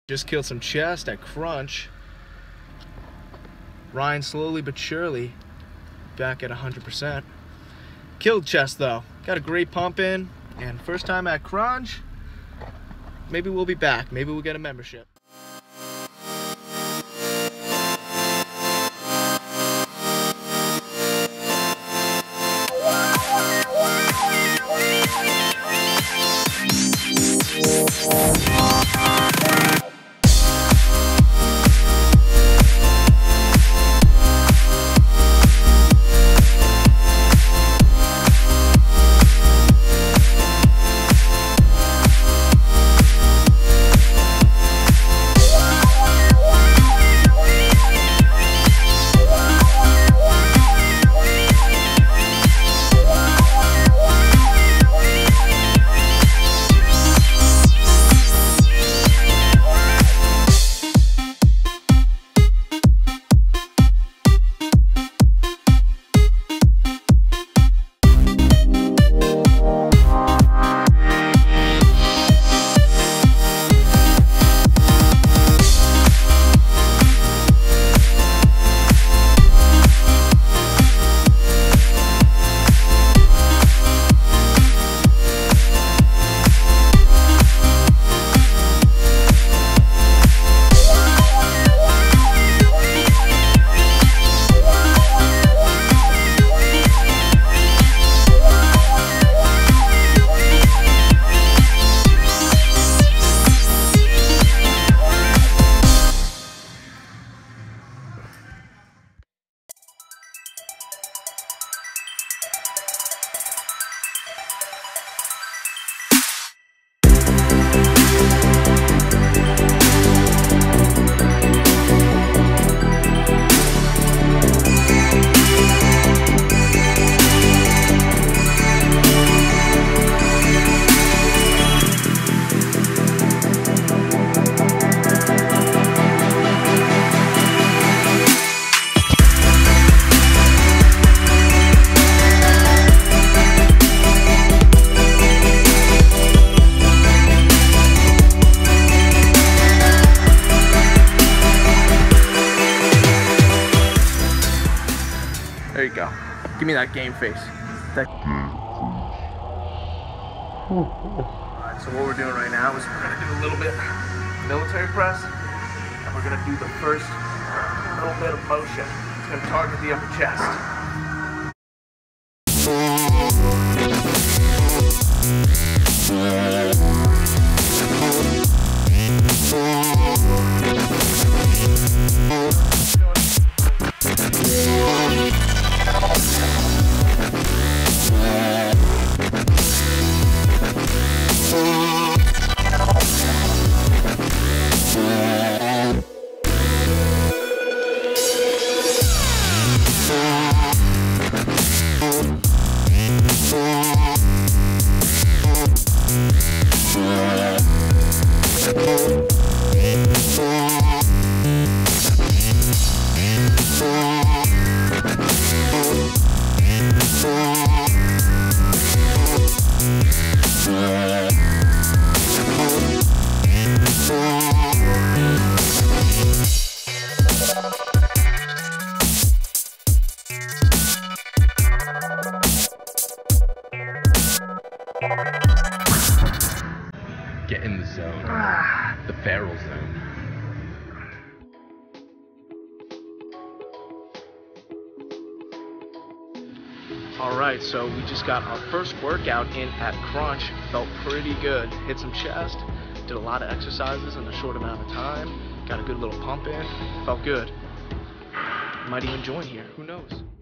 Just killed some chest at Crunch. Ryan slowly but surely back at 100%. Killed chest though. Got a great pump in, and first time at Crunch. Maybe we'll be back. Maybe we'll get a membership. There you go. Give me that game face. Alright, so what we're doing right now is we're going to do a little bit military press, and we're going to do the first little bit of motion. It's going to target the upper chest. Get in the zone. The feral zone. Alright, so we just got our first workout in at Crunch. Felt pretty good. Hit some chest, did a lot of exercises in a short amount of time, got a good little pump in, felt good. Might even join here, who knows?